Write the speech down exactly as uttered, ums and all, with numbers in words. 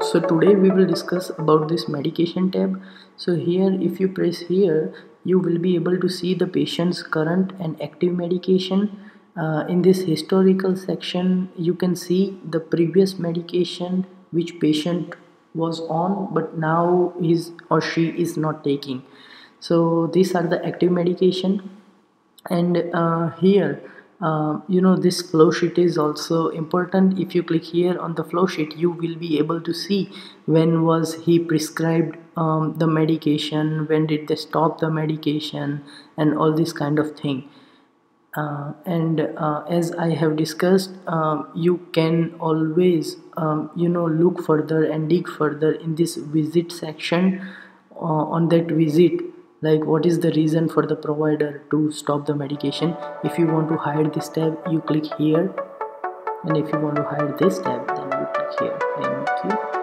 So today we will discuss about this medication tab. So here, if you press here, you will be able to see the patient's current and active medication. Uh, in this historical section, you can see the previous medication which patient was on, but now is or she is not taking. So these are the active medication. And uh, here, uh, you know this flow sheet is also important. If you click here on the flow sheet, you will be able to see when was he prescribed um, the medication, when did they stop the medication, and all this kind of thing. Uh, and uh, as I have discussed, um, you can always um, you know look further and dig further in this visit section. Uh, on that visit, like what is the reason for the provider to stop the medication. If you want to hide this tab, you click here, and if you want to hide this tab, then you click here. Thank you.